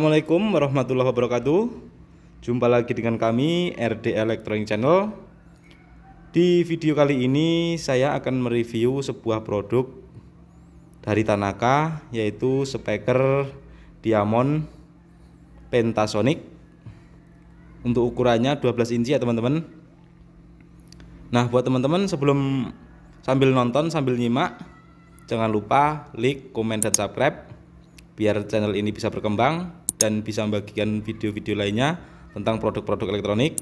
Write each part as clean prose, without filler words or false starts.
Assalamualaikum warahmatullahi wabarakatuh. Jumpa lagi dengan kami RD Electronic Channel. Di video kali ini saya akan mereview sebuah produk dari Tanaka, yaitu speaker Diamond Pentasonic. Untuk ukurannya 12 inci ya teman-teman. Nah, buat teman-teman sebelum sambil nonton sambil nyimak, jangan lupa like, komen, dan subscribe biar channel ini bisa berkembang dan bisa membagikan video-video lainnya tentang produk-produk elektronik.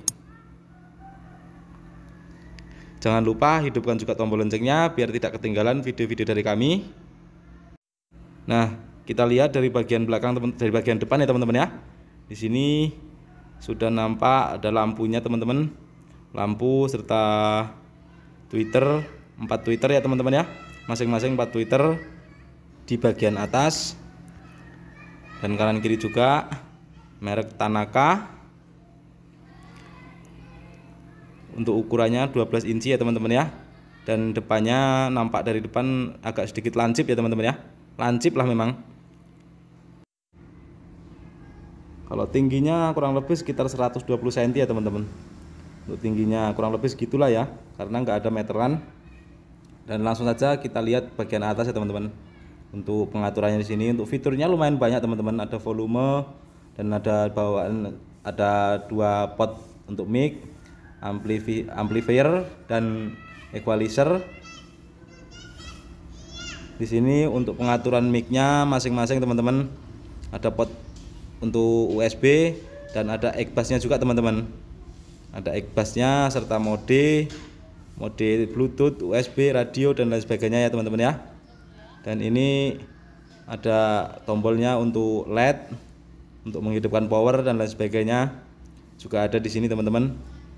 Jangan lupa hidupkan juga tombol loncengnya biar tidak ketinggalan video-video dari kami. Nah, kita lihat dari bagian belakang, dari bagian depan ya teman-teman ya. Di sini sudah nampak ada lampunya teman-teman, lampu serta tweeter, 4 tweeter ya teman-teman ya, masing-masing 4 tweeter di bagian atas. Dan kanan kiri juga merek Tanaka. Untuk ukurannya 12 inci ya teman-teman ya. Dan depannya nampak dari depan agak sedikit lancip ya teman-teman ya. Lancip lah memang. Kalau tingginya kurang lebih sekitar 120 cm ya teman-teman. Untuk tingginya kurang lebih segitulah ya, karena nggak ada meteran. Dan langsung saja kita lihat bagian atas ya teman-teman. Untuk pengaturannya di sini, untuk fiturnya lumayan banyak teman-teman. Ada volume dan ada bawaan, ada 2 pot untuk mic, amplifier dan equalizer. Di sini untuk pengaturan mic-nya masing-masing teman-teman, ada pot untuk USB dan ada ekbasnya juga teman-teman. Ada ekbasnya serta mode Bluetooth, USB, radio dan lain sebagainya ya teman-teman ya. Dan ini ada tombolnya untuk LED, untuk menghidupkan power dan lain sebagainya juga ada di sini teman-teman.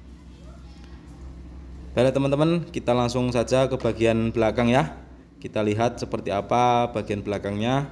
Baiklah teman-teman, kita langsung saja ke bagian belakang ya. Kita lihat seperti apa bagian belakangnya.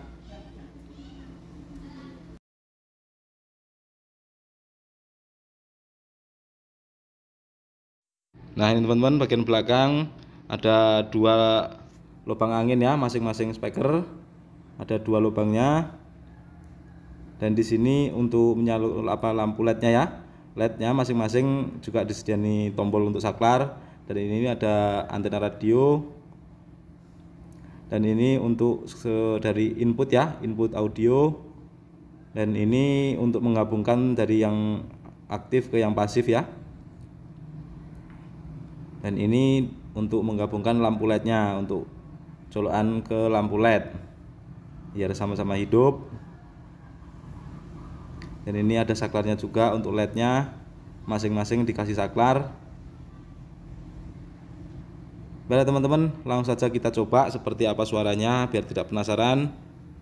Nah, ini teman-teman, bagian belakang ada 2 lubang angin ya, masing-masing speaker ada 2 lubangnya. Dan di sini untuk menyalur lampu LED-nya ya, LED-nya masing-masing juga disediakan tombol untuk saklar. Dan ini ada antena radio. Dan ini untuk dari input ya, input audio. Dan ini untuk menggabungkan dari yang aktif ke yang pasif ya. Dan ini untuk menggabungkan lampu LED-nya, untuk colokan ke lampu LED biar sama-sama hidup. Dan ini ada saklarnya juga untuk LED-nya, masing-masing dikasih saklar. Baiklah teman-teman, langsung saja kita coba seperti apa suaranya biar tidak penasaran.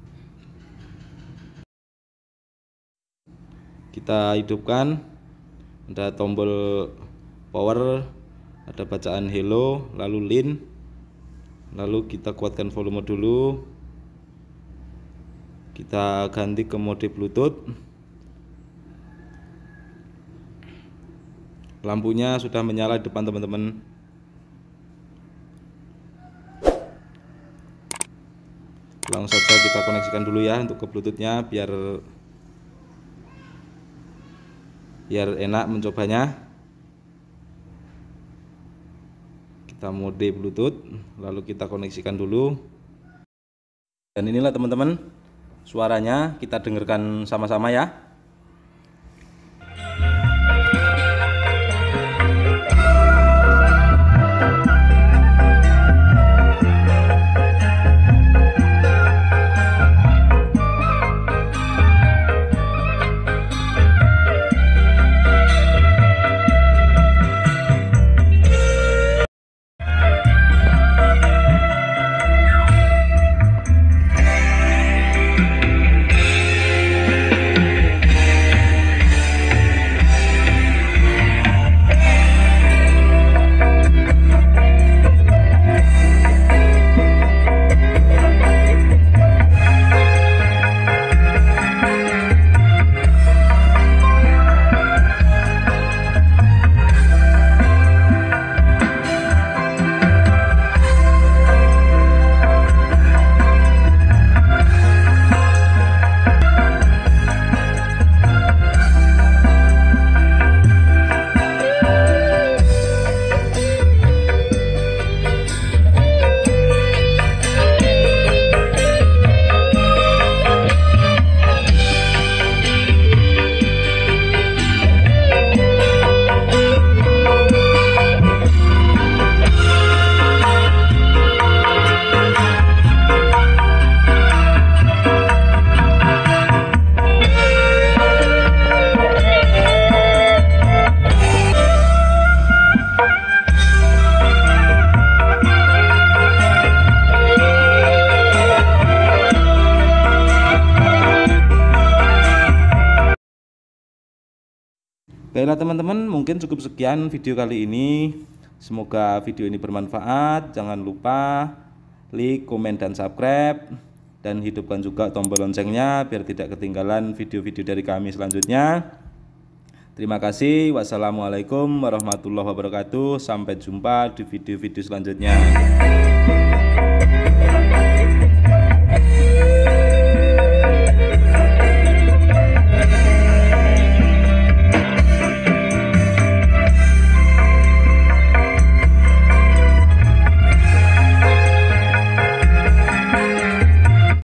Kita hidupkan, ada tombol power, ada bacaan hello, lalu lin. Lalu kita kuatkan volume dulu. Kita ganti ke mode Bluetooth. Lampunya sudah menyala di depan teman-teman. Langsung saja kita koneksikan dulu ya untuk ke Bluetoothnya biar enak mencobanya. Kita mode Bluetooth, lalu kita koneksikan dulu. Dan inilah teman-teman suaranya, kita dengarkan sama-sama ya. Baiklah teman-teman, mungkin cukup sekian video kali ini. Semoga video ini bermanfaat. Jangan lupa like, komen, dan subscribe, dan hidupkan juga tombol loncengnya biar tidak ketinggalan video-video dari kami selanjutnya. Terima kasih. Wassalamualaikum warahmatullahi wabarakatuh. Sampai jumpa di video-video selanjutnya.